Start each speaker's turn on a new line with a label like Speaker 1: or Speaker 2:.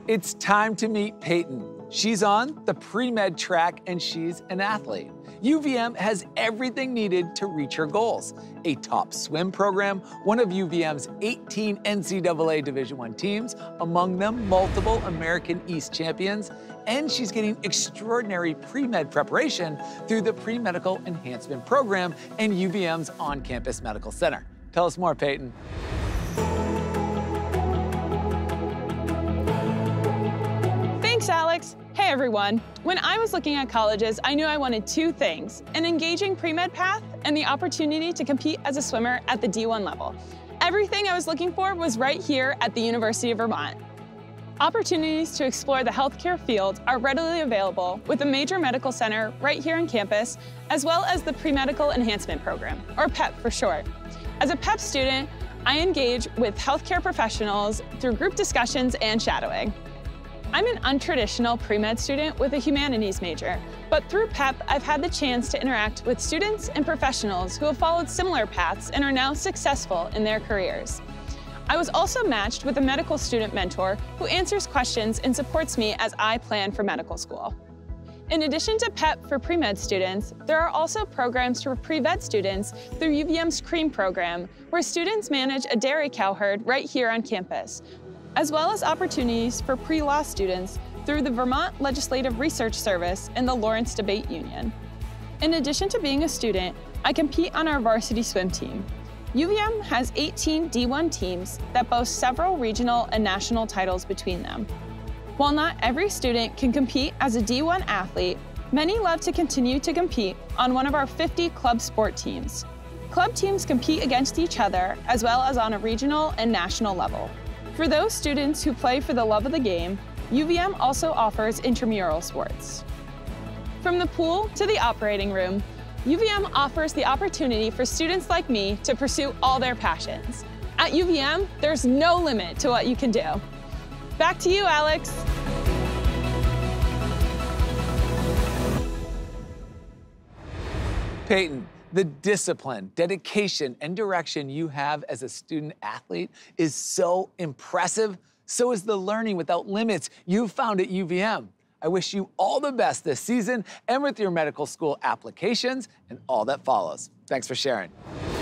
Speaker 1: It's time to meet Peyton. She's on the pre-med track and she's an athlete. UVM has everything needed to reach her goals. A top swim program, one of UVM's 18 NCAA Division I teams, among them multiple American East champions, and she's getting extraordinary pre-med preparation through the Pre-Medical Enhancement Program and UVM's on-campus medical center. Tell us more, Peyton.
Speaker 2: Thanks, Alex. Hey, everyone. When I was looking at colleges, I knew I wanted two things: an engaging pre-med path and the opportunity to compete as a swimmer at the D1 level. Everything I was looking for was right here at the University of Vermont. Opportunities to explore the healthcare field are readily available with a major medical center right here on campus, as well as the Pre-Medical Enhancement Program, or PEP for short. As a PEP student, I engage with healthcare professionals through group discussions and shadowing. I'm an untraditional pre-med student with a humanities major, but through PEP, I've had the chance to interact with students and professionals who have followed similar paths and are now successful in their careers. I was also matched with a medical student mentor who answers questions and supports me as I plan for medical school. In addition to PEP for pre-med students, there are also programs for pre-vet students through UVM's CREAM program, where students manage a dairy cow herd right here on campus, as well as opportunities for pre-law students through the Vermont Legislative Research Service and the Lawrence Debate Union. In addition to being a student, I compete on our varsity swim team. UVM has 18 D1 teams that boast several regional and national titles between them. While not every student can compete as a D1 athlete, many love to continue to compete on one of our 50 club sport teams. Club teams compete against each other as well as on a regional and national level. For those students who play for the love of the game, UVM also offers intramural sports. From the pool to the operating room, UVM offers the opportunity for students like me to pursue all their passions. At UVM, there's no limit to what you can do. Back to you, Alex.
Speaker 1: Peyton, the discipline, dedication, and direction you have as a student athlete is so impressive. So is the learning without limits you found at UVM. I wish you all the best this season and with your medical school applications and all that follows. Thanks for sharing.